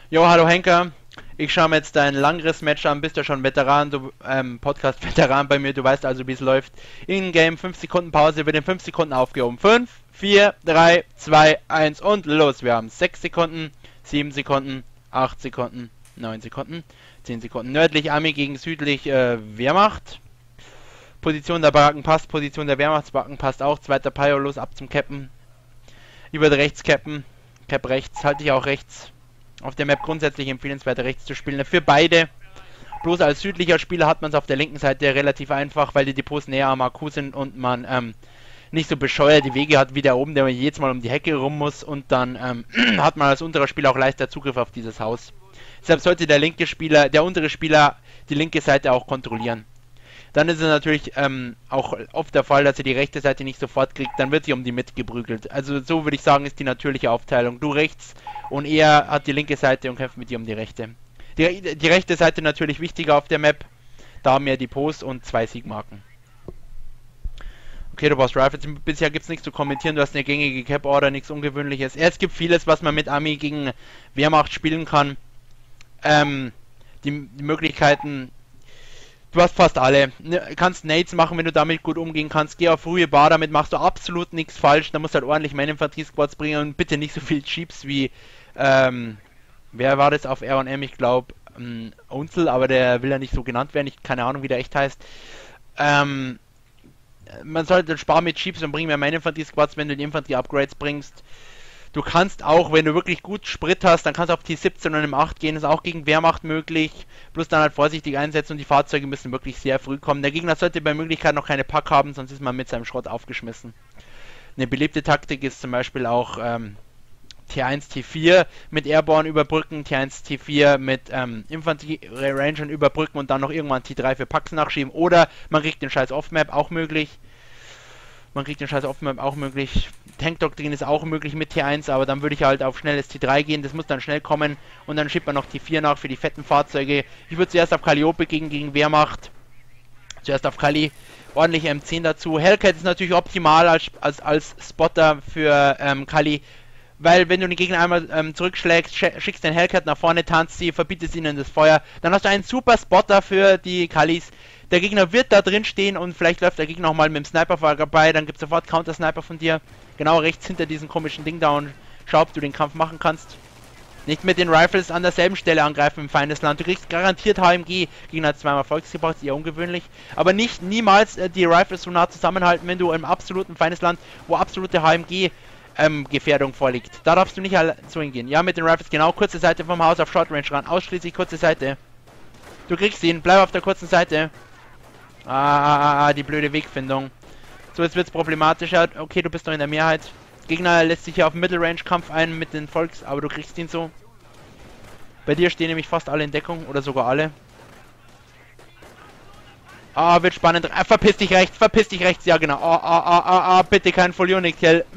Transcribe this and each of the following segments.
Jo, hallo Henker. Ich schaue mir jetzt dein Langriss-Match an. Bist ja schon Veteran, du Podcast-Veteran bei mir. Du weißt also, wie es läuft. In-Game 5 Sekunden Pause, wird in 5 Sekunden aufgehoben. 5, 4, 3, 2, 1 und los. Wir haben 6 Sekunden, 7 Sekunden, 8 Sekunden, 9 Sekunden, 10 Sekunden. Nördlich Armee gegen südlich Wehrmacht. Position der Baracken passt, Position der Wehrmachtsbaracken passt auch. Zweiter Pio, los ab zum Cappen. Über rechts cappen. Cap rechts, halte ich auch rechts. Auf der Map grundsätzlich empfehlenswert rechts zu spielen. Für beide. Bloß als südlicher Spieler hat man es auf der linken Seite relativ einfach, weil die Depots näher am Akku sind und man nicht so bescheuert die Wege hat wie der oben, der man jedes Mal um die Hecke rum muss, und dann hat man als unterer Spieler auch leichter Zugriff auf dieses Haus. Deshalb sollte der untere Spieler die linke Seite auch kontrollieren. Dann ist es natürlich auch oft der Fall, dass er die rechte Seite nicht sofort kriegt, dann wird sie um die mitgeprügelt. Also so würde ich sagen, ist die natürliche Aufteilung. Du rechts und er hat die linke Seite und kämpft mit dir um die rechte. Die rechte Seite natürlich wichtiger auf der Map, da mehr Depots und 2 Siegmarken. Okay, du brauchst Rifles. Bisher gibt es nichts zu kommentieren, du hast eine gängige Cap-Order, nichts Ungewöhnliches. Es gibt vieles, was man mit Army gegen Wehrmacht spielen kann. Die Möglichkeiten... Du hast fast alle. Kannst Nades machen, wenn du damit gut umgehen kannst. Geh auf frühe Bar, damit machst du absolut nichts falsch. Da musst du halt ordentlich Man-Infanterie-Squads bringen und bitte nicht so viel Cheeps wie, wer war das auf R&M? Ich glaube, Unzel, aber der will ja nicht so genannt werden. Ich keine Ahnung, wie der echt heißt. Man sollte sparen mit Cheeps und bring mehr Man-Infanterie-Squads, wenn du die Infanterie-Upgrades bringst. Du kannst auch, wenn du wirklich gut Sprit hast, dann kannst du auf T17 und M8 gehen, ist auch gegen Wehrmacht möglich. Bloß dann halt vorsichtig einsetzen und die Fahrzeuge müssen wirklich sehr früh kommen. Der Gegner sollte bei Möglichkeit noch keine Pack haben, sonst ist man mit seinem Schrott aufgeschmissen. Eine beliebte Taktik ist zum Beispiel auch T1, T4 mit Airborne überbrücken, T1, T4 mit Infanterie-Rangern überbrücken und dann noch irgendwann T3 für Packs nachschieben. Oder man kriegt den scheiß Off-Map, auch möglich. Tank-Doktrin ist auch möglich mit T1, aber dann würde ich halt auf schnelles T3 gehen, das muss dann schnell kommen und dann schiebt man noch T4 nach für die fetten Fahrzeuge. Ich würde zuerst auf Calliope gegen Wehrmacht. Zuerst auf Kali, ordentlich M10 dazu. Hellcat ist natürlich optimal als Spotter für Kali, weil wenn du den Gegner einmal zurückschlägst, schickst den Hellcat nach vorne, tanzt sie, verbietest ihnen das Feuer, dann hast du einen super Spotter für die Kalis. Der Gegner wird da drin stehen und vielleicht läuft der Gegner auch mal mit dem Sniper vorbei, dann gibt es sofort Counter-Sniper von dir. Genau rechts hinter diesem komischen Ding da und schau, ob du den Kampf machen kannst. Nicht mit den Rifles an derselben Stelle angreifen im Feindesland. Du kriegst garantiert HMG. Gegner hat zweimal Volks gebraucht, ist eher ungewöhnlich. Aber niemals die Rifles so nah zusammenhalten, wenn du im absoluten Feindesland, wo absolute HMG Gefährdung vorliegt. Da darfst du nicht so hingehen. Ja, mit den Rifles genau, kurze Seite vom Haus auf Short Range ran. Ausschließlich kurze Seite. Du kriegst ihn, bleib auf der kurzen Seite. Die blöde Wegfindung. So, jetzt wird's problematischer. Okay, du bist noch in der Mehrheit. Gegner lässt sich ja auf Middle-Range-Kampf ein mit den Volks, aber du kriegst ihn so. Bei dir stehen nämlich fast alle in Deckung, oder sogar alle. Wird spannend. Verpiss dich rechts, ja genau. Bitte kein Full-Unit-Kill.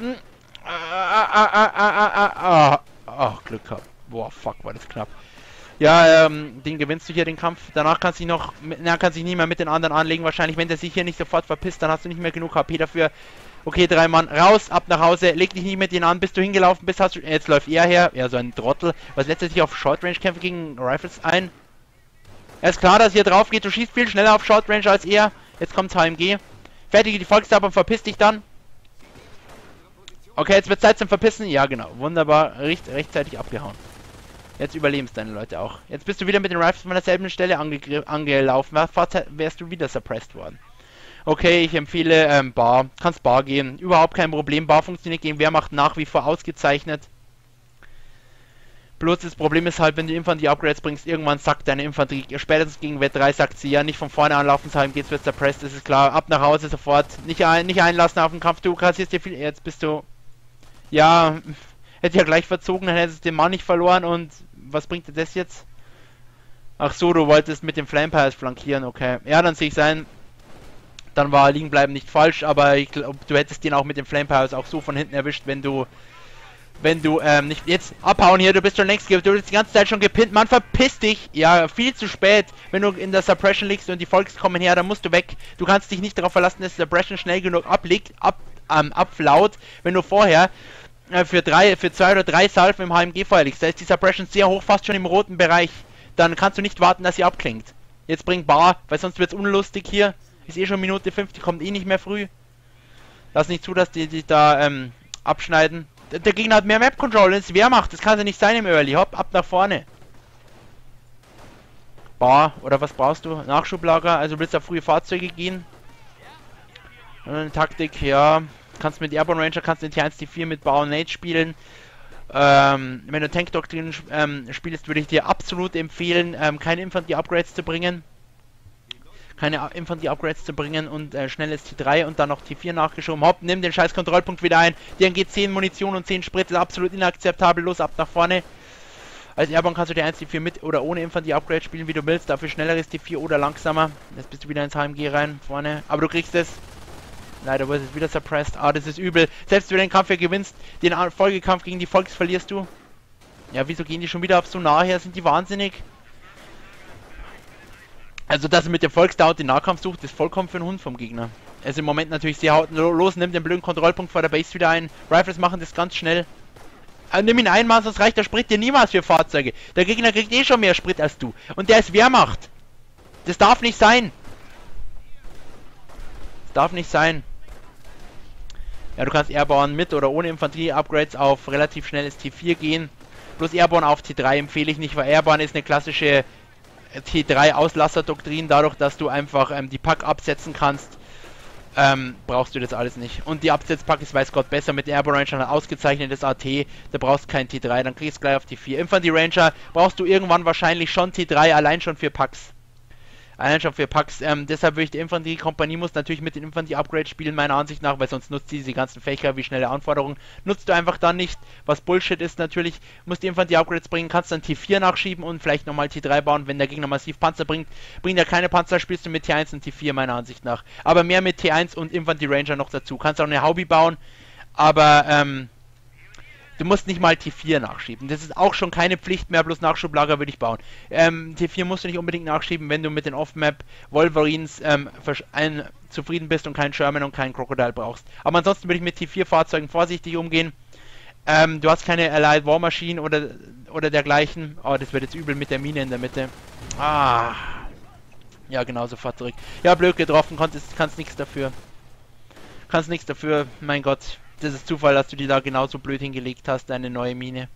Glück gehabt. Boah, fuck, war das knapp. Ja, den gewinnst du hier, den Kampf. Danach kannst du dich nicht mehr mit den anderen anlegen. Wahrscheinlich, wenn der sich hier nicht sofort verpisst, dann hast du nicht mehr genug HP dafür. Okay, 3 Mann, raus, ab nach Hause. Leg dich nicht mit ihnen an, bis du hingelaufen bist. Jetzt läuft er her. Ja, so ein Trottel. Was lässt er sich auf Short Range Kämpfe gegen Rifles ein? Ja, ist klar, dass hier drauf geht. Du schießt viel schneller auf Short Range als er. Jetzt kommt's HMG. Fertige die Volkstab und verpiss dich dann. Okay, jetzt wird Zeit zum Verpissen. Ja, genau. Wunderbar. Rechtzeitig abgehauen. Jetzt überleben es deine Leute auch. Jetzt bist du wieder mit den Rifles von derselben Stelle angelaufen. Wärst du wieder suppressed worden. Okay, ich empfehle Bar. Kannst Bar gehen. Überhaupt kein Problem. Bar funktioniert gegen Wehrmacht nach wie vor ausgezeichnet. Bloß das Problem ist halt, wenn du Infanterie-Upgrades bringst, irgendwann sackt deine Infanterie. Spätestens gegen Wett 3 sagt sie ja, nicht von vorne anlaufen, sagen geht's, wird suppressed, das ist klar. Ab nach Hause sofort. Nicht einlassen auf den Kampf. Du kassierst dir viel. Jetzt bist du. Ja. Hätte ja gleich verzogen, dann hättest du den Mann nicht verloren und was bringt dir das jetzt? Ach so, du wolltest mit dem Flampires flankieren, okay. Ja, dann sehe ich sein. Dann war liegen bleiben nicht falsch, aber ich glaube, du hättest den auch mit dem Flampires auch so von hinten erwischt, wenn du nicht jetzt abhauen hier, du bist schon längst, du bist die ganze Zeit schon gepinnt, Mann, verpiss dich. Ja, viel zu spät, wenn du in der Suppression liegst und die Volks kommen her, dann musst du weg. Du kannst dich nicht darauf verlassen, dass die Suppression schnell genug abflaut, wenn du vorher für 2 oder 3 Salven im HMG-Feuer liegst, da ist die Suppression sehr hoch, fast schon im roten Bereich, dann kannst du nicht warten, dass sie abklingt. Jetzt bring Bar, weil sonst wird es unlustig hier. Ist eh schon Minute 5, die kommt eh nicht mehr früh. Lass nicht zu, dass die dich da abschneiden. Der Gegner hat mehr Map-Control, wenn es Wehrmacht, das kann ja nicht sein im Early. Hopp, ab nach vorne. Bar, oder was brauchst du? Nachschublager, also willst du auf frühe Fahrzeuge gehen? Taktik, ja. Kannst mit Airborne Ranger, kannst den T1, T4 mit Bar und Nate spielen. Wenn du Tank-Doktrin spielst, würde ich dir absolut empfehlen, keine Infanterie-Upgrades zu bringen. Keine Infanterie-Upgrades zu bringen und schnelles T3 und dann noch T4 nachgeschoben. Hopp, nimm den scheiß Kontrollpunkt wieder ein. Dir geht 10 Munition und 10 Sprit, ist absolut inakzeptabel. Los, ab nach vorne. Als Airborne kannst du T1, T4 mit oder ohne Infanterie-Upgrade spielen, wie du willst. Dafür schnelleres T4 oder langsamer. Jetzt bist du wieder ins HMG rein, vorne. Aber du kriegst es. Leider wurde es wieder suppressed. Ah, das ist übel. Selbst wenn du den Kampf hier gewinnst, den Folgekampf gegen die Volks verlierst du. Ja, wieso gehen die schon wieder auf so nah her? Sind die wahnsinnig? Also, dass er mit dem Volksdown den Nahkampf sucht, ist vollkommen für den Hund vom Gegner. Er ist im Moment natürlich sehr haut los, nimmt den blöden Kontrollpunkt vor der Base wieder ein. Rifles machen das ganz schnell. Nimm ihn einmal, sonst reicht der Sprit dir niemals für Fahrzeuge. Der Gegner kriegt eh schon mehr Sprit als du. Und der ist Wehrmacht. Das darf nicht sein. Das darf nicht sein. Ja, du kannst Airborne mit oder ohne Infanterie-Upgrades auf relativ schnelles T4 gehen. Bloß Airborne auf T3 empfehle ich nicht, weil Airborne ist eine klassische T3-Auslasser-Doktrin. Dadurch, dass du einfach die Pack absetzen kannst, brauchst du das alles nicht. Und die Absetzpack ist weiß Gott besser mit Airborne Ranger, ein ausgezeichnetes AT. Da brauchst du kein T3, dann kriegst du gleich auf T4. Infanterie Ranger brauchst du irgendwann wahrscheinlich schon T3, allein schon für Packs. Deshalb würde ich die Infanterie-Kompanie muss natürlich mit den Infanterie-Upgrades spielen, meiner Ansicht nach, weil sonst nutzt diese ganzen Fächer wie schnelle Anforderungen. Nutzt du einfach dann nicht, was Bullshit ist natürlich, musst die Infanterie-Upgrades bringen, kannst dann T4 nachschieben und vielleicht nochmal T3 bauen, wenn der Gegner massiv Panzer bringt. Bringt er keine Panzer, spielst du mit T1 und T4, meiner Ansicht nach. Aber mehr mit T1 und Infanterie-Ranger noch dazu. Kannst auch eine Hobby bauen, aber, du musst nicht mal T4 nachschieben. Das ist auch schon keine Pflicht mehr, bloß Nachschublager würde ich bauen. T4 musst du nicht unbedingt nachschieben, wenn du mit den Off-Map Wolverines zufrieden bist und keinen Sherman und keinen Crocodile brauchst. Aber ansonsten würde ich mit T4-Fahrzeugen vorsichtig umgehen. Du hast keine Allied War Machine oder dergleichen. Oh, das wird jetzt übel mit der Mine in der Mitte. Ah. Ja, genau, sofort zurück. Ja, blöd getroffen, kannst nichts dafür. Kannst nichts dafür, mein Gott. Das ist Zufall, dass du die da genauso blöd hingelegt hast, deine neue Mine.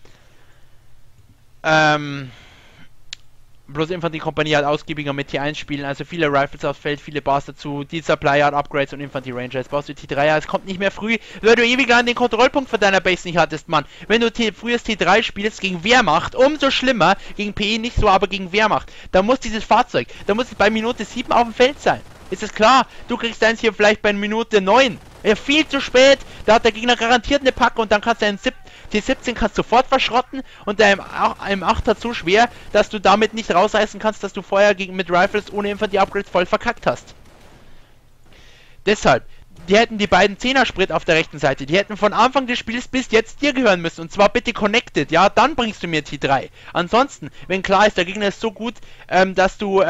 Bloß Infanterie-Kompanie hat ausgiebiger mit T1 spielen, also viele Rifles aufs Feld, viele Bars dazu, die Supply hat Upgrades und Infanterie Ranger. Jetzt brauchst du T3, es kommt nicht mehr früh, weil du ewig lang den Kontrollpunkt von deiner Base nicht hattest, Mann. Wenn du frühes T3 spielst gegen Wehrmacht, umso schlimmer, gegen PE nicht so, aber gegen Wehrmacht, da muss dieses Fahrzeug, da muss es bei Minute 7 auf dem Feld sein. Ist es klar? Du kriegst eins hier vielleicht bei Minute 9. Ja, viel zu spät. Da hat der Gegner garantiert eine Packe und dann kannst du einen T17 kannst sofort verschrotten und der M8 hat so schwer, dass du damit nicht rausreißen kannst, dass du vorher mit Rifles ohne Infanterie-Upgrades voll verkackt hast. Deshalb, die hätten die beiden 10er Sprit auf der rechten Seite, die hätten von Anfang des Spiels bis jetzt dir gehören müssen und zwar bitte connected, ja, dann bringst du mir T3. Ansonsten, wenn klar ist, der Gegner ist so gut, dass du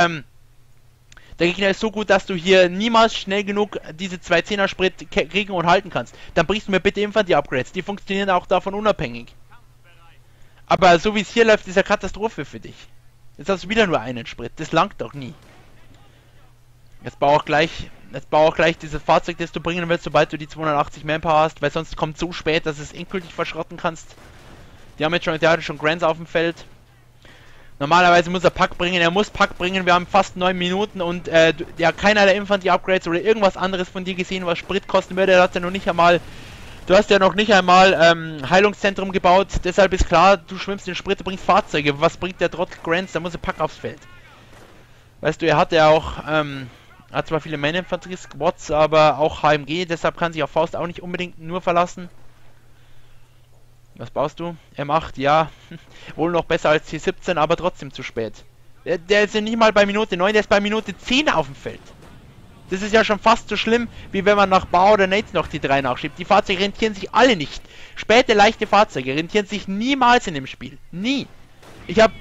hier niemals schnell genug diese 2 10er Sprit kriegen und halten kannst. Dann bringst du mir bitte Infanterie-Upgrades. Die funktionieren auch davon unabhängig. Aber so wie es hier läuft, ist ja Katastrophe für dich. Jetzt hast du wieder nur einen Sprit. Das langt doch nie. Jetzt bau auch gleich dieses Fahrzeug, das du bringen willst, sobald du die 280 Manpower hast, weil sonst kommt so spät, dass du es endgültig verschrotten kannst. Die haben jetzt schon Grants auf dem Feld. Normalerweise muss er Pack bringen, wir haben fast 9 Minuten und ja, keiner der Infanterie-Upgrades oder irgendwas anderes von dir gesehen, was Sprit kosten würde. Du hast ja noch nicht einmal Heilungszentrum gebaut, deshalb ist klar, du schwimmst den Sprit, du bringst Fahrzeuge. Was bringt der Trottel Grants? Da muss er Pack aufs Feld. Weißt du, er hat ja auch, hat zwar viele Man-Infanterie-Squads, aber auch HMG, deshalb kann sich auf Faust auch nicht unbedingt nur verlassen. Was baust du? M8, ja. Wohl noch besser als T17, aber trotzdem zu spät. Der ist ja nicht mal bei Minute 9, der ist bei Minute 10 auf dem Feld. Das ist ja schon fast so schlimm, wie wenn man nach Bar oder Nates noch die 3 nachschiebt. Die Fahrzeuge rentieren sich alle nicht. Späte, leichte Fahrzeuge rentieren sich niemals in dem Spiel. Nie. Ich habe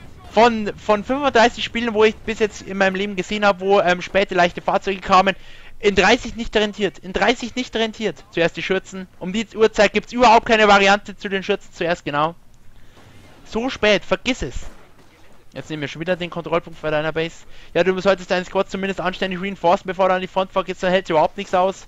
von 35 Spielen, wo ich bis jetzt in meinem Leben gesehen habe, wo späte, leichte Fahrzeuge kamen, In 30 nicht rentiert. In 30 nicht rentiert. Zuerst die Schürzen. Um die Uhrzeit gibt es überhaupt keine Variante zu den Schürzen. Zuerst, genau. So spät. Vergiss es. Jetzt nehmen wir schon wieder den Kontrollpunkt bei deiner Base. Ja, du solltest deinen Squad zumindest anständig reinforcen, bevor du an die Front vorgehst. Dann hält überhaupt nichts aus.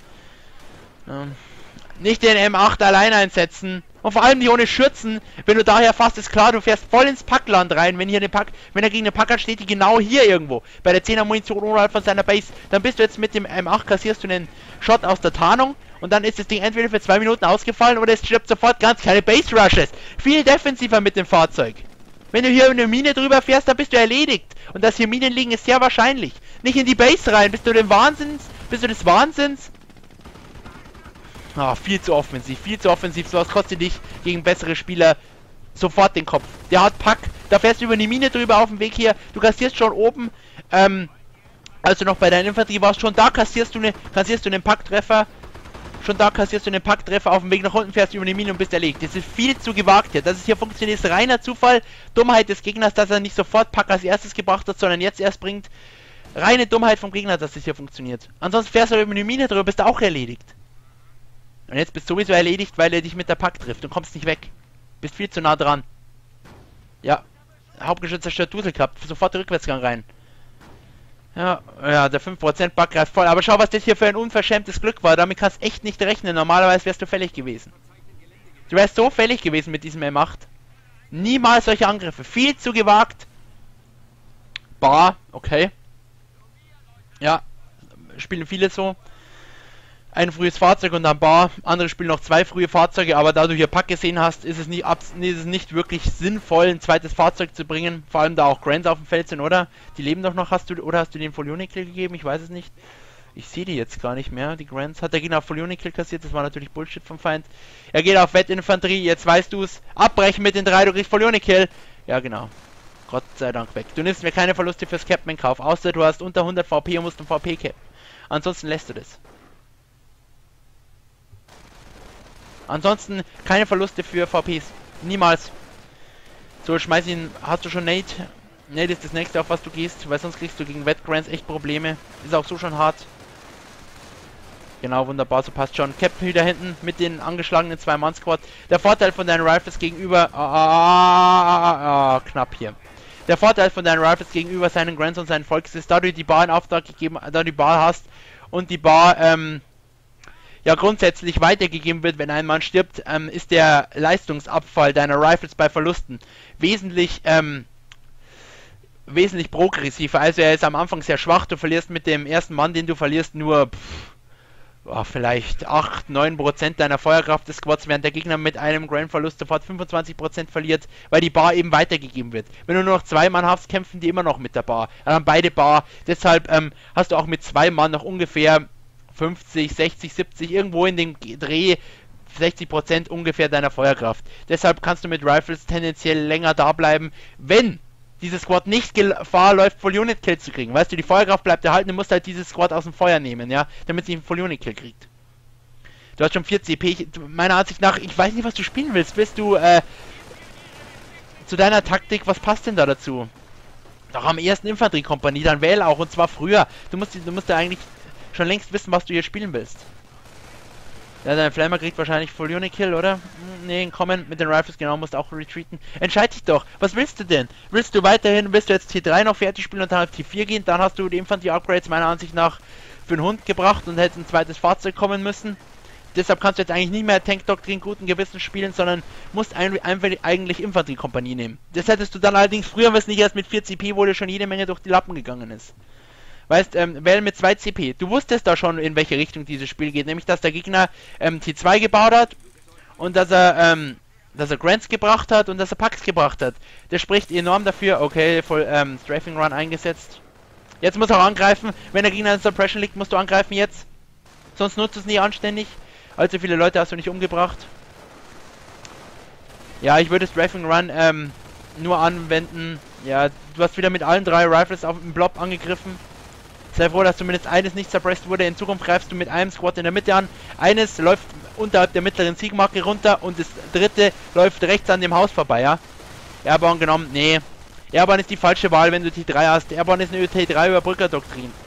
Nicht den M8 allein einsetzen. Und vor allem die ohne Schürzen. Wenn du daher fährst, ist klar, du fährst voll ins Packland rein. Wenn hier wenn er gegen eine Packard steht, die genau hier irgendwo bei der 10er Munition oberhalb von seiner Base, dann bist du jetzt mit dem M8, kassierst du einen Shot aus der Tarnung und dann ist das Ding entweder für 2 Minuten ausgefallen oder es stirbt sofort ganz keine Base Rushes. Viel defensiver mit dem Fahrzeug. Wenn du hier eine Mine drüber fährst, dann bist du erledigt. Und dass hier Minen liegen, ist sehr wahrscheinlich. Nicht in die Base rein. Bist du des Wahnsinns? Ah, viel zu offensiv. Sowas kostet dich gegen bessere Spieler sofort den Kopf. Der hat Pack. Da fährst du über die Mine drüber auf dem Weg hier. Du kassierst schon oben, als du noch bei deiner Infanterie warst, schon da kassierst du einen Packtreffer. Schon da kassierst du einen Packtreffer, auf dem Weg nach unten fährst du über die Mine und bist erlegt. Das ist viel zu gewagt hier. Dass es hier funktioniert, ist reiner Zufall. Dummheit des Gegners, dass er nicht sofort Pack als erstes gebracht hat, sondern jetzt erst bringt. Reine Dummheit vom Gegner, dass das hier funktioniert. Ansonsten fährst du über die Mine drüber, bist du auch erledigt. Und jetzt bist du sowieso erledigt, weil er dich mit der Pack trifft und kommst nicht weg. Bist viel zu nah dran. Ja. Hauptgeschütz zerstört Duselklapp. Sofort Rückwärtsgang rein. Ja, der 5% Bug greift voll. Aber schau, was das hier für ein unverschämtes Glück war. Damit kannst du echt nicht rechnen. Normalerweise wärst du fällig gewesen. Du wärst so fällig gewesen mit diesem M8. Niemals solche Angriffe. Viel zu gewagt. Bar, okay. Ja, spielen viele so. Ein frühes Fahrzeug und dann Bar. Andere spielen noch 2 frühe Fahrzeuge, aber da du hier Pack gesehen hast, ist es nicht wirklich sinnvoll, ein zweites Fahrzeug zu bringen. Vor allem da auch Grants auf dem Feld sind, oder? Die leben doch noch, hast du den Folionik-Kill gegeben? Ich weiß es nicht. Ich sehe die jetzt gar nicht mehr, die Grants. Hat der Gegner auf Folionik-Kill kassiert? Das war natürlich Bullshit vom Feind. Er geht auf Wettinfanterie, jetzt weißt du es. Abbrechen mit den 3, du kriegst Folionik-Kill. Ja, genau. Gott sei Dank weg. Du nimmst mir keine Verluste fürs Capman Kauf, außer du hast unter 100 VP und musst ein VP cappen. Ansonsten lässt du das. Ansonsten keine Verluste für VPs. Niemals. So, schmeiß ihn. Hast du schon Nate? Nate ist das nächste, auf was du gehst, weil sonst kriegst du gegen Wet-Grants echt Probleme. Ist auch so schon hart. Genau, wunderbar, so passt schon. Captain wieder hinten mit den angeschlagenen 2-Mann-Squad. Der Vorteil von deinen Rifles gegenüber... knapp hier. Der Vorteil von deinen Rifles gegenüber seinen Grants und seinen Volks ist, da du die Bar in Auftrag gegeben, da du die Bar hast und die Bar, ja grundsätzlich weitergegeben wird, wenn ein Mann stirbt, ist der Leistungsabfall deiner Rifles bei Verlusten wesentlich progressiver. Also er ist am Anfang sehr schwach, du verlierst mit dem ersten Mann, den du verlierst, nur vielleicht 8-9% deiner Feuerkraft des Squads, während der Gegner mit einem Grand-Verlust sofort 25% verliert, weil die Bar eben weitergegeben wird. Wenn du nur noch 2 Mann hast, kämpfen die immer noch mit der Bar. Beide Bar, deshalb hast du auch mit 2 Mann noch ungefähr 50, 60, 70, irgendwo in dem Dreh 60% ungefähr deiner Feuerkraft. Deshalb kannst du mit Rifles tendenziell länger da bleiben, wenn dieses Squad nicht Gefahr läuft, Full-Unit-Kill zu kriegen. Weißt du, die Feuerkraft bleibt erhalten, du musst halt dieses Squad aus dem Feuer nehmen, ja, damit sie einen Full-Unit-Kill kriegt. Du hast schon 4 CP, meiner Ansicht nach, ich weiß nicht, was du spielen willst. Willst du, zu deiner Taktik, was passt denn da dazu? Doch am ersten Infanteriekompanie, dann wähl auch, und zwar früher. Du musst ja eigentlich schon längst wissen, was du hier spielen willst. Ja, dein Flamer kriegt wahrscheinlich Full-Unit-Kill, oder? Nee, kommen mit den Rifles, genau, musst auch retreaten. Entscheid dich doch, was willst du denn? Willst du jetzt T3 noch fertig spielen und dann auf T4 gehen? Dann hast du die Infanterie-Upgrades meiner Ansicht nach für den Hund gebracht und hättest ein zweites Fahrzeug kommen müssen. Deshalb kannst du jetzt eigentlich nicht mehr Tank-Doktrin guten Gewissens spielen, sondern musst einfach eigentlich Infanteriekompanie nehmen. Das hättest du dann allerdings früher, was nicht erst mit 4 CP, wo dir schon jede Menge durch die Lappen gegangen ist. Weißt, wähl mit 2 CP. Du wusstest da schon, in welche Richtung dieses Spiel geht. Nämlich, dass der Gegner T2 gebaut hat und dass er Grants gebracht hat und dass er Packs gebracht hat. Das spricht enorm dafür. Okay, voll Strafing Run eingesetzt. Jetzt muss er auch angreifen. Wenn der Gegner in Suppression liegt, musst du angreifen jetzt. Sonst nutzt es nicht anständig. Allzu viele Leute hast du nicht umgebracht. Ja, ich würde Strafing Run nur anwenden. Ja, du hast wieder mit allen 3 Rifles auf dem Blob angegriffen. Sei froh, dass zumindest eines nicht suppressed wurde. In Zukunft greifst du mit einem Squad in der Mitte an. Eines läuft unterhalb der mittleren Siegmarke runter und das dritte läuft rechts an dem Haus vorbei, ja? Airborne genommen, nee. Airborne ist die falsche Wahl, wenn du T3 hast. Airborne ist eine T3 Überbrückerdoktrin.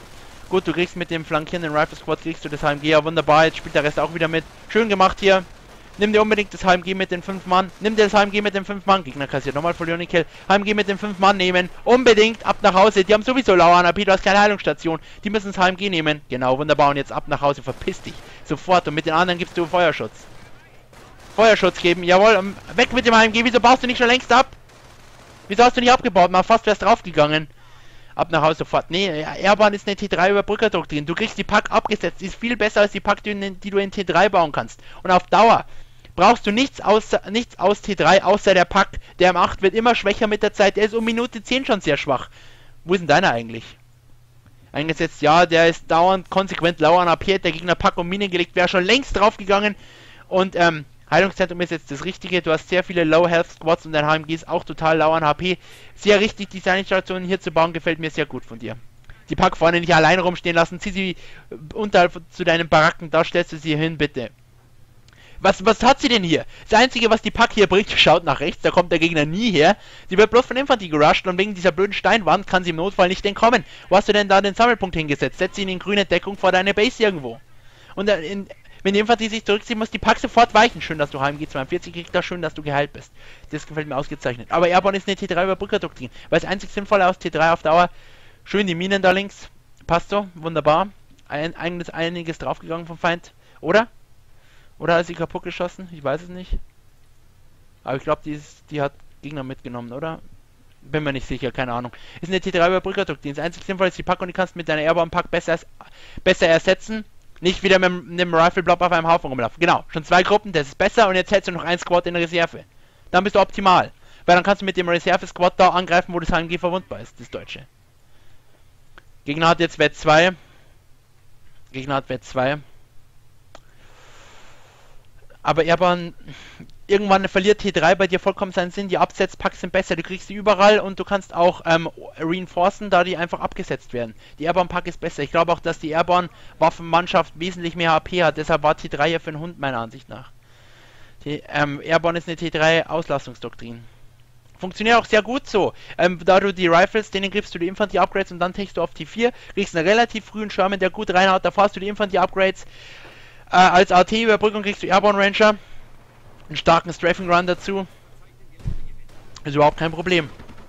Gut, du kriegst mit dem flankierenden Rifle Squad, kriegst du das HMG, ja wunderbar, jetzt spielt der Rest auch wieder mit. Schön gemacht hier. Nimm dir unbedingt das HMG mit den 5 Mann. Nimm dir das HMG mit den 5 Mann. Gegner kassiert nochmal Verlieren Kill. HMG mit den 5 Mann nehmen. Unbedingt ab nach Hause. Die haben sowieso Lauer AP. Du hast keine Heilungsstation. Die müssen das HMG nehmen. Genau, wunderbar. Und jetzt ab nach Hause. Verpiss dich. Sofort. Und mit den anderen gibst du Feuerschutz. Feuerschutz geben. Jawohl. Weg mit dem HMG. Wieso baust du nicht schon längst ab? Wieso hast du nicht abgebaut? Mal fast wärst draufgegangen. Ab nach Hause sofort. Nee, Airbahn ist eine T3 Überbrückerdoktrin. Du kriegst die Pack abgesetzt. Die ist viel besser als die Pack, die du in T3 bauen kannst. Und auf Dauer brauchst du nichts aus T3, außer der Pack. Der M8 wird immer schwächer mit der Zeit. Der ist um Minute 10 schon sehr schwach. Wo ist denn deiner eigentlich? Eingesetzt, ja, der ist dauernd konsequent lauer an AP. Der Gegner Pack um Minen gelegt, wäre schon längst draufgegangen. Und, Heilungszentrum ist jetzt das Richtige. Du hast sehr viele Low-Health-Squads und dein HMG ist auch total lau an HP. Sehr richtig, die Installationen hier zu bauen, gefällt mir sehr gut von dir. Die Pack vorne nicht allein rumstehen lassen. Zieh sie unterhalb zu deinen Baracken, da stellst du sie hin, bitte. Was hat sie denn hier? Das Einzige, was die Pack hier bringt, schaut nach rechts, da kommt der Gegner nie her. Sie wird bloß von Infanterie gerusht und wegen dieser blöden Steinwand kann sie im Notfall nicht entkommen. Wo hast du denn da den Sammelpunkt hingesetzt? Setz ihn in grüne Deckung vor deine Base irgendwo. Und wenn die Infanterie sich zurückzieht, muss die Pack sofort weichen. Schön, dass du HMG 42 kriegst, schön, dass du geheilt bist. Das gefällt mir ausgezeichnet. Aber Airborne ist eine T3 Überbrückerdoktrin, weil es einzig sinnvolle aus T3 auf Dauer. Schön die Minen da links. Passt so, wunderbar. Einiges draufgegangen vom Feind. Oder? Oder ist sie kaputt geschossen? Ich weiß es nicht. Aber ich glaube, die hat Gegner mitgenommen, oder? Bin mir nicht sicher, keine Ahnung. Ist eine T3 Überbrückerdoktrin. Das einzig sinnvolle ist die Pack und die kannst mit deiner Airborne Pack besser ersetzen. Nicht wieder mit einem Rifle-Blob auf einem Haufen rumlaufen. Genau, schon 2 Gruppen, das ist besser und jetzt hältst du noch ein Squad in Reserve. Dann bist du optimal. Weil dann kannst du mit dem Reserve-Squad da angreifen, wo das HMG verwundbar ist, das Deutsche. Gegner hat jetzt Wett 2. Aber Airborne, irgendwann verliert T3 bei dir vollkommen seinen Sinn. Die Absetzpacks sind besser, du kriegst sie überall und du kannst auch reinforcen, da die einfach abgesetzt werden. Die Airborne Pack ist besser. Ich glaube auch, dass die Airborne Waffenmannschaft wesentlich mehr HP hat. Deshalb war T3 ja für einen Hund, meiner Ansicht nach. Die Airborne ist eine T3 Auslastungsdoktrin. Funktioniert auch sehr gut so. Da du die Rifles, denen griffst du die Infanterie-Upgrades und dann techst du auf T4, kriegst einen relativ frühen Sherman, der gut reinhaut, da fährst du die Infanterie-Upgrades. Als AT-Überbrückung kriegst du Airborne Ranger. Einen starken Strafing Run dazu. Ist überhaupt kein Problem.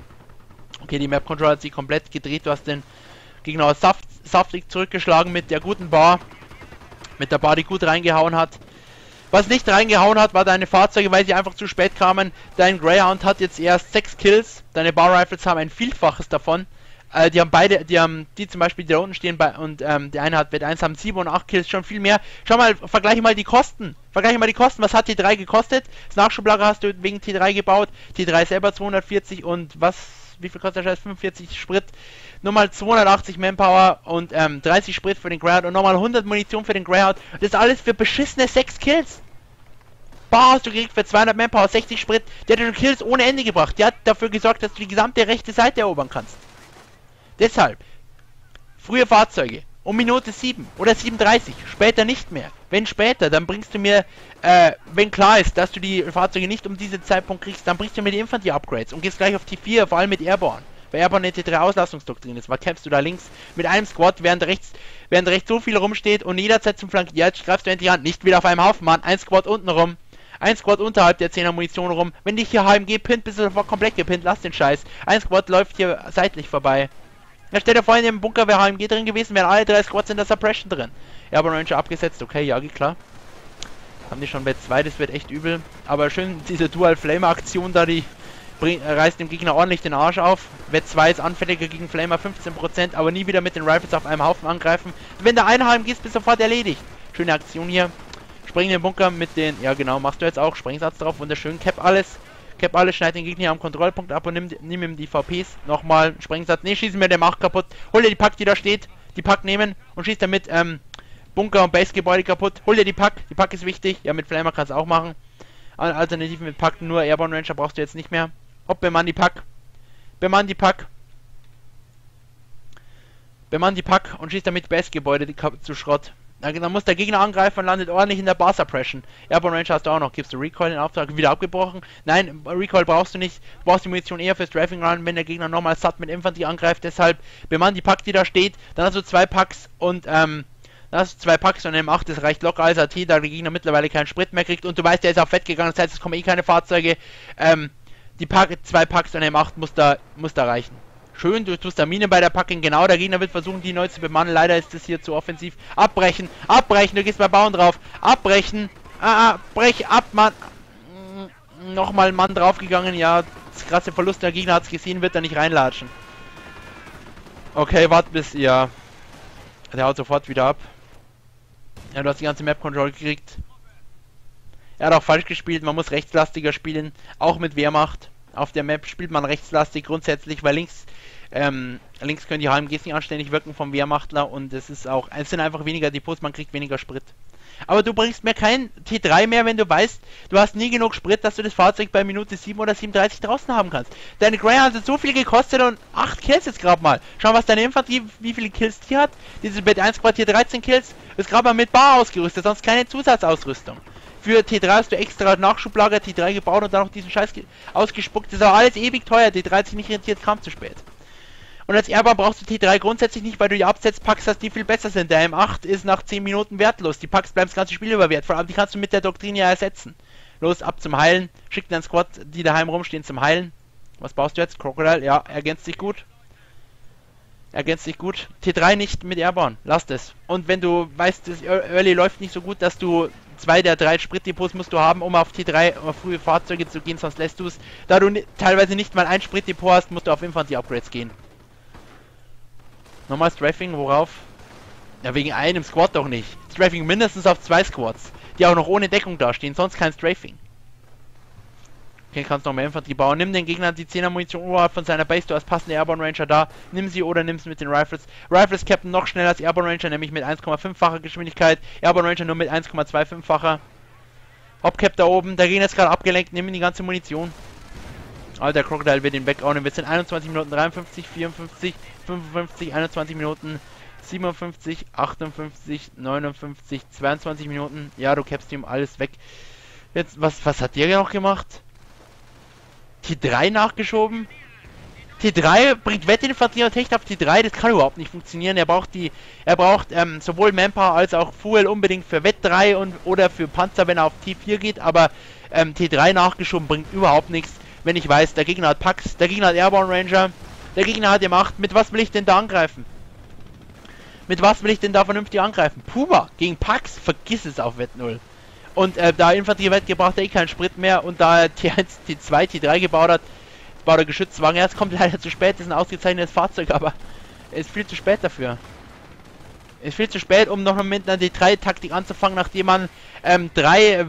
Okay, die Map Control hat sich komplett gedreht. Du hast den Gegner saftig zurückgeschlagen mit der guten Bar. Mit der Bar, die gut reingehauen hat. Was nicht reingehauen hat, war deine Fahrzeuge, weil sie einfach zu spät kamen. Dein Greyhound hat jetzt erst 6 Kills. Deine Bar Rifles haben ein Vielfaches davon. Die haben beide, die zum Beispiel, die da unten stehen, und der eine hat Wett 1, haben 7 und 8 Kills, schon viel mehr. Schau mal, vergleiche mal die Kosten. Was hat T3 gekostet? Das Nachschublager hast du wegen T3 gebaut. T3 selber 240 und wie viel kostet der Scheiß? 45 Sprit. Nochmal 280 Manpower und 30 Sprit für den Greyhound und nochmal 100 Munition für den Greyhound. Das ist alles für beschissene 6 Kills. Bar hast du gekriegt für 200 Manpower, 60 Sprit. Der hat dir Kills ohne Ende gebracht. Der hat dafür gesorgt, dass du die gesamte rechte Seite erobern kannst. Deshalb, frühe Fahrzeuge, um Minute 7 oder 7:30, später nicht mehr. Wenn später, dann bringst du mir, wenn klar ist, dass du die Fahrzeuge nicht um diesen Zeitpunkt kriegst, dann bringst du mir die Infanterie-Upgrades und gehst gleich auf T4, vor allem mit Airborne. Bei Airborne eine T3 Auslastungsdoktrin ist, kämpfst du da links mit einem Squad, während rechts so viel rumsteht und jederzeit zum Flank, jetzt greifst du endlich an, nicht wieder auf einem Haufen, Mann, ein Squad unten rum. Ein Squad unterhalb der 10er Munition rum. Wenn dich hier HMG pinnt, bist du sofort komplett gepinnt, lass den Scheiß. Ein Squad läuft hier seitlich vorbei. Ja, stell dir vor, in dem Bunker wäre HMG drin gewesen, wären alle 3 Squads in der Suppression drin. Airborne Ranger abgesetzt, okay, ja, geht klar. Haben die schon Wett 2, das wird echt übel. Aber schön, diese Dual Flamer Aktion da, die reißt dem Gegner ordentlich den Arsch auf. Wett 2 ist anfälliger gegen Flamer, 15%, aber nie wieder mit den Rifles auf einem Haufen angreifen. Wenn der eine HMG ist, bist du sofort erledigt. Schöne Aktion hier. Spring in den Bunker mit den, ja genau, machst du jetzt auch, Sprengsatz drauf, wunderschön, cap alles, schneid den Gegner am Kontrollpunkt ab und nimm ihm die VPs, nochmal, Sprengsatz, ne, schießen mir den Macht kaputt, hol dir die Pack, die da steht, die Pack nehmen und schieß damit, Bunker und Basegebäude kaputt, hol dir die Pack ist wichtig, ja, mit Flamer kannst du auch machen, alternativ mit Pack, nur Airborne Ranger brauchst du jetzt nicht mehr, hopp, bemann die Pack und schieß damit Basegebäude zu Schrott. Dann muss der Gegner angreifen und landet ordentlich in der Bar Suppression. Airborne Ranger hast du auch noch. Gibst du Recoil in Auftrag? Wieder abgebrochen? Nein, Recoil brauchst du nicht. Du brauchst die Munition eher fürs Driving Run, wenn der Gegner nochmal satt mit Infanterie angreift. Deshalb bemann die Pack, die da steht. Dann hast du 2 Packs und dann hast du 2 Packs und M8, das reicht locker als AT, da der Gegner mittlerweile keinen Sprit mehr kriegt. Und du weißt, der ist auf Fett gegangen, das heißt, es kommen eh keine Fahrzeuge. Die 2 Packs und M8 muss da reichen. Schön, du tust da Mine bei der Packing, genau, der Gegner wird versuchen, die neu zu bemannen, leider ist das hier zu offensiv. Abbrechen, abbrechen, du gehst bei Bauen drauf, abbrechen, brech ab, Mann. Nochmal ein Mann draufgegangen, ja, das krasse Verlust, der Gegner hat es gesehen, wird da nicht reinlatschen. Okay, warte bis, ja, der haut sofort wieder ab. Ja, du hast die ganze Map-Control gekriegt. Er hat auch falsch gespielt, man muss rechtslastiger spielen, auch mit Wehrmacht. Auf der Map spielt man rechtslastig grundsätzlich, weil links können die HMGs nicht anständig wirken vom Wehrmachtler und es sind einfach weniger Depots, man kriegt weniger Sprit. Aber du bringst mir kein T3 mehr, wenn du weißt, du hast nie genug Sprit, dass du das Fahrzeug bei Minute 7 oder 37 draußen haben kannst. Deine Greyhound hat so viel gekostet und 8 Kills jetzt gerade mal. Schau, was deine Infanterie, wie viele Kills die hat. Dieses Bett 1 Quartier 13 Kills, ist gerade mal mit Bar ausgerüstet, sonst keine Zusatzausrüstung. Für T3 hast du extra Nachschublager T3 gebaut und dann noch diesen Scheiß ausgespuckt. Das ist aber alles ewig teuer. T3 hat sich nicht rentiert, kam zu spät. Und als Erber brauchst du T3 grundsätzlich nicht, weil du die Absetzpacks hast, die viel besser sind. Der M8 ist nach 10 Minuten wertlos. Die Packs bleiben das ganze Spiel über wert. Vor allem die kannst du mit der Doktrin ja ersetzen. Los, ab zum Heilen. Schick deinen Squad, die daheim rumstehen, zum Heilen. Was baust du jetzt? Crocodile? Ja, ergänzt dich gut. Ergänzt dich gut. T3 nicht mit Airborne. Lass das. Und wenn du weißt, das Early läuft nicht so gut, dass du 2 der 3 Spritdepots musst du haben, um auf T3 auf frühe Fahrzeuge zu gehen, sonst lässt du es. Da du teilweise nicht mal ein Spritdepot hast, musst du auf Infanterie-Upgrades gehen. Nochmal Strafing, worauf? Ja, wegen einem Squad doch nicht. Strafing mindestens auf 2 Squads, die auch noch ohne Deckung dastehen, sonst kein Strafing. Okay, kannst noch mehr Infanterie bauen. Nimm den Gegner die 10er Munition oberhalb von seiner Base, du hast passende Airborne Ranger da. Nimm sie oder nimm sie mit den Rifles. Rifles cappen noch schneller als Airborne Ranger, nämlich mit 1,5-facher Geschwindigkeit. Airborne Ranger nur mit 1,25-facher. Hopcap da oben, der Gegner ist gerade abgelenkt, nimm die ganze Munition. Alter, Crocodile wird ihn weghauen. Wir sind 21 Minuten 53, 54, 55, 21 Minuten 57, 58, 59, 22 Minuten. Ja, du cappst ihm alles weg. Jetzt, was hat der noch gemacht? T3 nachgeschoben. T3 bringt Wettinfanterie und Hecht auf T3, das kann überhaupt nicht funktionieren. Er braucht sowohl Manpower als auch Fuel unbedingt für Wett 3 oder für Panzer, wenn er auf T4 geht, aber T3 nachgeschoben bringt überhaupt nichts, wenn ich weiß, der Gegner hat Packs, der Gegner hat Airborne Ranger, der Gegner hat M8, mit was will ich denn da angreifen? Mit was will ich denn da vernünftig angreifen? Puma gegen Packs, vergiss es auf Wett 0. Und da Infanterie Wett gebraucht er eh keinen Sprit mehr und da er T1, T2, T3 gebaut hat, baut er Geschützwagen. Ja, es kommt leider zu spät, das ist ein ausgezeichnetes Fahrzeug, aber es ist viel zu spät dafür. Es ist viel zu spät, um noch mit einer D3-Taktik anzufangen, nachdem man drei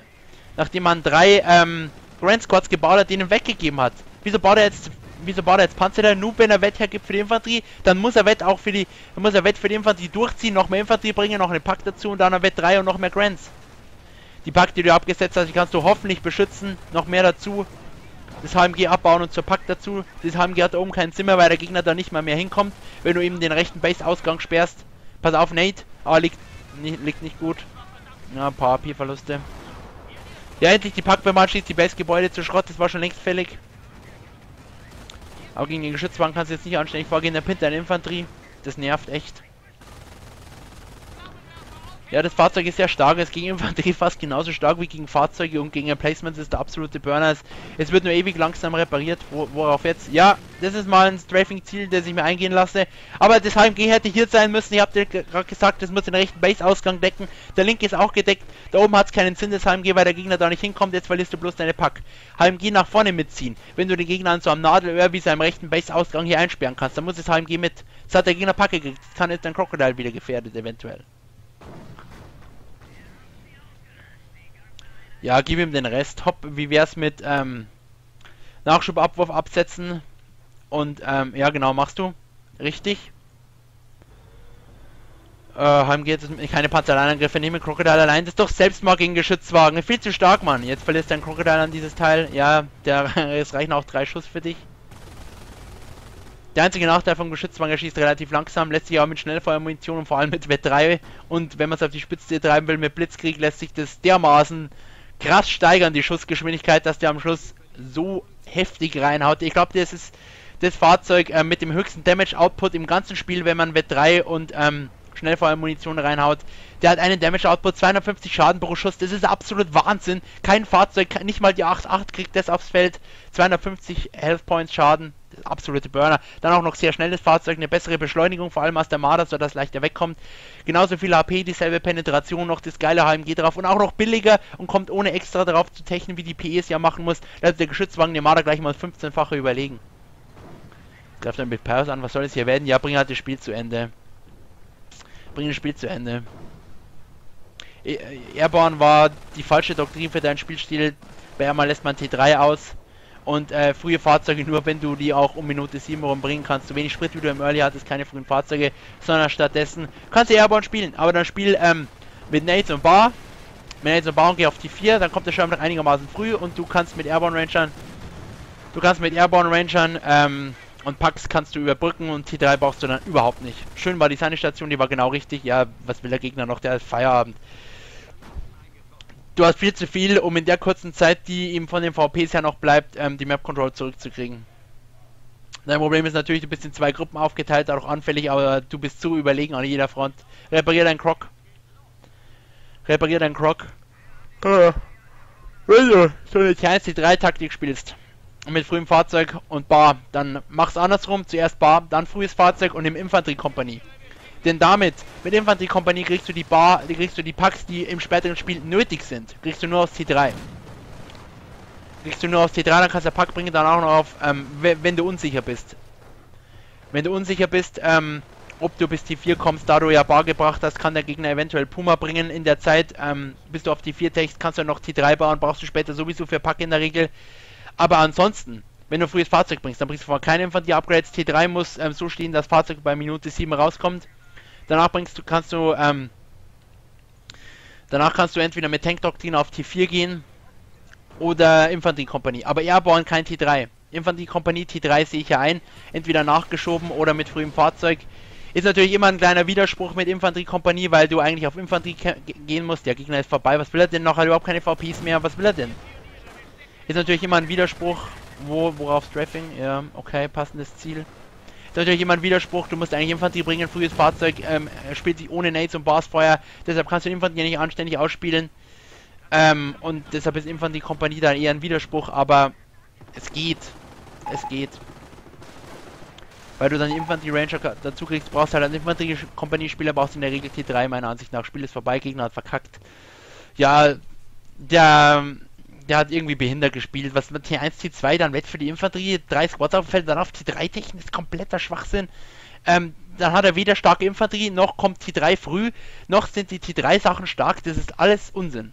Grand Squads gebaut hat, denen weggegeben hat. Wieso baut er jetzt Panzer der Noob, wenn er Wett hergibt für die Infanterie? Dann muss er Wett auch für die Infanterie durchziehen, noch mehr Infanterie bringen, noch einen Pack dazu und dann ein Wett 3 und noch mehr Grands. Die Pack, die du abgesetzt hast, die kannst du hoffentlich beschützen, noch mehr dazu. Das HMG abbauen und zur Pack dazu. Das HMG hat da oben kein Zimmer, weil der Gegner da nicht mal mehr hinkommt, wenn du eben den rechten Base-Ausgang sperrst. Pass auf, Nate. Ah, liegt nicht gut. Ja, ein paar AP-Verluste. Ja, endlich die Pack beim schießt die Base-Gebäude zu Schrott, das war schon längst fällig. Aber gegen den Geschützwagen kannst du jetzt nicht anständig vorgehen, der pinnt deine Infanterie. Das nervt echt. Ja, das Fahrzeug ist sehr stark, es ist gegen Infanterie fast genauso stark wie gegen Fahrzeuge und gegen Emplacements ist der absolute Burner. Es wird nur ewig langsam repariert, worauf jetzt? Ja, das ist mal ein Strafing-Ziel, das ich mir eingehen lasse. Aber das HMG hätte hier sein müssen, ich habe dir gerade gesagt, das muss den rechten Base-Ausgang decken. Der linke ist auch gedeckt, da oben hat es keinen Sinn, das HMG, weil der Gegner da nicht hinkommt, jetzt verlierst du bloß deine Pack. HMG nach vorne mitziehen, wenn du den Gegner an so einem Nadelöhr wie seinem rechten Base-Ausgang hier einsperren kannst, dann muss das HMG mit. Das hat der Gegner Pack gekriegt, das kann jetzt dein Crocodile wieder gefährdet, eventuell. Ja, gib ihm den Rest. Hopp, wie wär's mit Nachschubabwurf absetzen? Und ja genau, machst du. Richtig. HMG jetzt keine Panzerleinangriffe nehmen, Crocodile allein. Das ist doch selbst mal gegen Geschützwagen. Viel zu stark, Mann. Jetzt verlierst du ein Crocodile an dieses Teil. Ja, es reichen auch 3 Schuss für dich. Der einzige Nachteil vom Geschützwagen, er schießt relativ langsam, lässt sich auch mit Schnellfeuermunition und vor allem mit Wett 3 und wenn man es auf die Spitze treiben will mit Blitzkrieg, lässt sich das dermaßen krass steigern, die Schussgeschwindigkeit, dass der am Schluss so heftig reinhaut. Ich glaube, das ist das Fahrzeug mit dem höchsten Damage-Output im ganzen Spiel, wenn man Wett 3 und Schnellfeuermunition reinhaut. Der hat einen Damage-Output, 250 Schaden pro Schuss, das ist absolut Wahnsinn. Kein Fahrzeug, nicht mal die 8.8 kriegt das aufs Feld. 250 Health Points Schaden, das ist absolute Burner. Dann auch noch sehr schnelles Fahrzeug, eine bessere Beschleunigung, vor allem aus der Marder, sodass leichter wegkommt. Genauso viel AP, dieselbe Penetration, noch das geile HMG drauf und auch noch billiger und kommt ohne extra darauf zu technen, wie die PEs ja machen muss. Da hat der Geschützwagen der Marder gleich mal 15-fache überlegen. Greift dann mit Pause an, was soll es hier werden? Ja, bring halt das Spiel zu Ende. Bring das Spiel zu Ende. Airborne war die falsche Doktrin für deinen Spielstil. Bei Airborne lässt man T3 aus. Und frühe Fahrzeuge nur, wenn du die auch um Minute 7 rumbringen kannst. So wenig Sprit, wie du im Early hattest, keine frühen Fahrzeuge, sondern stattdessen kannst du Airborne spielen. Aber dann spiel mit Nades und Bar. Mit Nades und Bar und geh auf T4, dann kommt der Schirm noch einigermaßen früh und du kannst mit Airborne Rangern und Pax kannst du überbrücken und T3 brauchst du dann überhaupt nicht. Schön war die Sanitation, die war genau richtig. Ja, was will der Gegner noch? Der ist Feierabend. Du hast viel zu viel, um in der kurzen Zeit, die ihm von den VPs ja noch bleibt, die Map Control zurückzukriegen. Dein Problem ist natürlich, du bist in 2 Gruppen aufgeteilt, dadurch anfällig, aber du bist zu überlegen an jeder Front. Reparier deinen Croc. Reparier deinen Croc. Wenn du so eine T1-T3-Taktik spielst, mit frühem Fahrzeug und Bar, dann mach's andersrum, zuerst Bar, dann frühes Fahrzeug und im Infanteriekompanie. Denn damit, mit Infanteriekompanie kriegst du die Bar, kriegst du die Packs, die im späteren Spiel nötig sind, kriegst du nur aus T3. Kriegst du nur aus T3, dann kannst du Pack bringen, dann auch noch auf, wenn du unsicher bist. Wenn du unsicher bist, ob du bis T4 kommst, da du ja Bar gebracht hast, kann der Gegner eventuell Puma bringen. In der Zeit, bis du auf T4 techst, kannst du noch T3 bauen, brauchst du später sowieso für Pack in der Regel. Aber ansonsten, wenn du frühes Fahrzeug bringst, dann bringst du vorher keine Infanterie-Upgrades. T3 muss so stehen, dass das Fahrzeug bei Minute 7 rauskommt. Danach kannst du entweder mit Tank-Doktrin auf T4 gehen oder Infanteriekompanie. Aber Airborne kein T3. Infanteriekompanie T3 sehe ich ja ein. Entweder nachgeschoben oder mit frühem Fahrzeug. Ist natürlich immer ein kleiner Widerspruch mit Infanteriekompanie, weil du eigentlich auf Infanterie gehen musst. Der Gegner ist vorbei. Was will er denn noch? Er hat überhaupt keine VPs mehr. Was will er denn? Ist natürlich immer ein Widerspruch. Worauf Strafing? Ja, okay, passendes Ziel. Ist natürlich immer ein Widerspruch. Du musst eigentlich Infanterie bringen, frühes Fahrzeug. Spielt sich ohne Nades und Barsfeuer. Deshalb kannst du Infanterie nicht anständig ausspielen. Und deshalb ist Infanterie-Kompanie dann eher ein Widerspruch. Aber es geht. Es geht. Weil du dann Infanterie-Ranger dazu kriegst, brauchst halt einen Infanterie-Kompanie-Spieler, brauchst in der Regel T3, meiner Ansicht nach. Spiel ist vorbei, Gegner hat verkackt. Ja, der hat irgendwie behindert gespielt. Was mit T1, T2, dann Wett für die Infanterie, 3 Squads auf dem Feld, dann auf T3 technisch ist kompletter Schwachsinn. Dann hat er weder starke Infanterie, noch kommt T3 früh, noch sind die T3 Sachen stark, das ist alles Unsinn.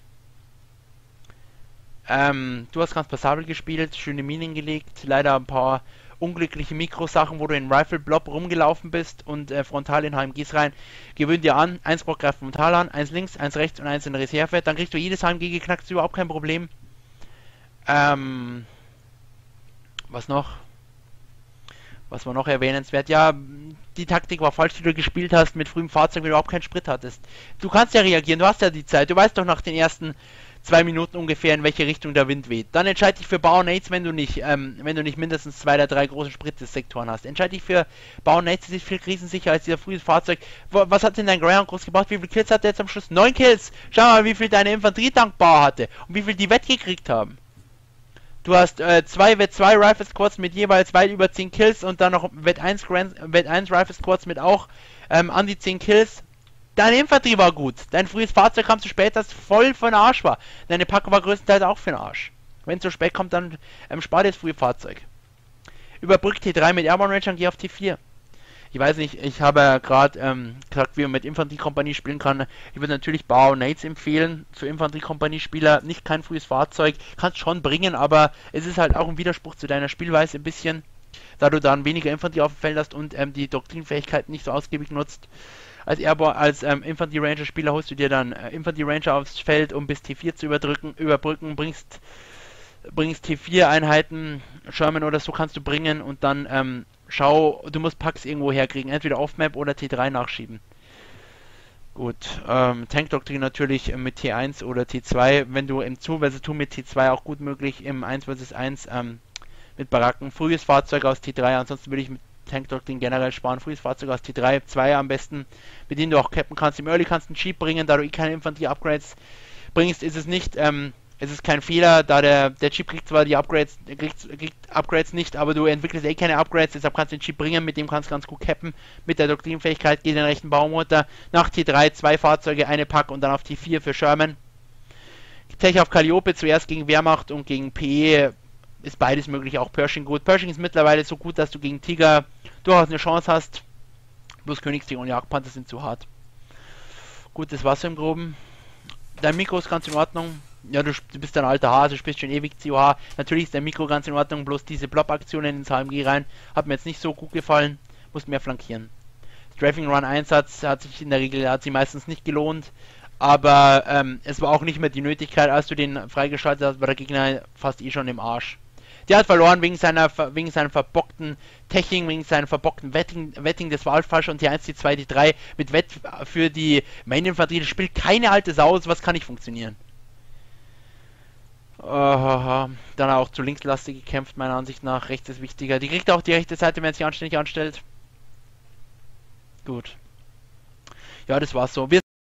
Du hast ganz passabel gespielt, schöne Minen gelegt, leider ein paar unglückliche Mikrosachen, wo du in Rifle-Blob rumgelaufen bist und frontal in HMGs rein. Gewöhn dir an, 1 Block greift frontal an, 1 links, 1 rechts und 1 in Reserve, dann kriegst du jedes HMG geknackt, ist überhaupt kein Problem. Was noch? Was war noch erwähnenswert? Ja, die Taktik war falsch, die du gespielt hast mit frühem Fahrzeug, wenn du überhaupt keinen Sprit hattest. Du kannst ja reagieren, du hast ja die Zeit, du weißt doch nach den ersten 2 Minuten ungefähr, in welche Richtung der Wind weht. Dann entscheide dich für Bau-Nades, wenn du nicht mindestens 2 oder 3 große Spritsektoren hast. Entscheide dich für Bau-Nades, das ist viel krisensicher als dieser frühes Fahrzeug. Was hat denn dein Greyhound groß gebracht? Wie viele Kills hat der jetzt am Schluss? 9 Kills! Schau mal, wie viel deine Infanterie-Tankbar hatte und wie viel die weggekriegt haben. Du hast 2 Wett 2 Rifle Squads mit jeweils weit über 10 Kills und dann noch Wett 1 Rifle Squads mit auch an die 10 Kills. Deine Infanterie war gut. Dein frühes Fahrzeug kam zu spät, das voll für den Arsch war. Deine Packung war größtenteils auch für den Arsch. Wenn es zu spät kommt, dann spart das frühe Fahrzeug. Überbrück T3 mit Airborne Ranger und geh auf T4. Ich weiß nicht, ich habe ja gerade gesagt, wie man mit Infanteriekompanie spielen kann. Ich würde natürlich Bar Nades empfehlen für Infanteriekompanie-Spieler. Nicht kein frühes Fahrzeug, kannst schon bringen, aber es ist halt auch ein Widerspruch zu deiner Spielweise ein bisschen, da du dann weniger Infanterie auf dem Feld hast und die Doktrinfähigkeit nicht so ausgiebig nutzt. Als Infanterie-Ranger-Spieler holst du dir dann Infanterie-Ranger aufs Feld, um bis T4 zu überbrücken, bringst T4-Einheiten, Sherman oder so kannst du bringen und dann schau, du musst Packs irgendwo herkriegen, entweder Off-Map oder T3 nachschieben. Gut, Tank-Doktrin natürlich mit T1 oder T2, wenn du im 2 vs 2 mit T2 auch gut möglich im 1 vs 1 mit Baracken. Frühes Fahrzeug aus T3, ansonsten würde ich mit Tank-Doktrin generell sparen. Frühes Fahrzeug aus T3, 2 am besten, mit dem du auch cappen kannst. Im Early kannst du einen Jeep bringen, da du keine Infanterie-Upgrades bringst, ist es nicht, es ist kein Fehler, da der Jeep kriegt zwar die Upgrades, kriegt Upgrades nicht, aber du entwickelst keine Upgrades, deshalb kannst du den Jeep bringen, mit dem kannst du ganz gut cappen. Mit der Doktrinfähigkeit geht den rechten Baumutter nach T3, 2 Fahrzeuge, eine Pack und dann auf T4 für Sherman. Tech auf Calliope zuerst gegen Wehrmacht und gegen PE ist beides möglich, auch Pershing gut. Pershing ist mittlerweile so gut, dass du gegen Tiger durchaus eine Chance hast. Bloß Königstiger und Jagdpanther sind zu hart. Gut, das war's im Groben. Dein Mikro ist ganz in Ordnung. Ja, du bist ein alter Hase, du spielst schon ewig COH. Natürlich ist dein Mikro ganz in Ordnung, bloß diese Blob-Aktionen ins HMG rein hat mir jetzt nicht so gut gefallen. Musst mehr flankieren. Strafing Run Einsatz hat sich meistens nicht gelohnt. Aber es war auch nicht mehr die Nötigkeit, als du den freigeschaltet hast, war der Gegner fast eh schon im Arsch. Der hat verloren wegen seinem verbockten Teching, wegen seinem verbockten Wetting, das war halt falsch und die 1, die 2, die 3 mit Wett für die Main-Infanterie, das spielt keine alte Sau, was kann nicht funktionieren. Dann auch zu linkslastig gekämpft, meiner Ansicht nach, rechts ist wichtiger. Die kriegt auch die rechte Seite, wenn es sich anständig anstellt. Gut. Ja, das war's so.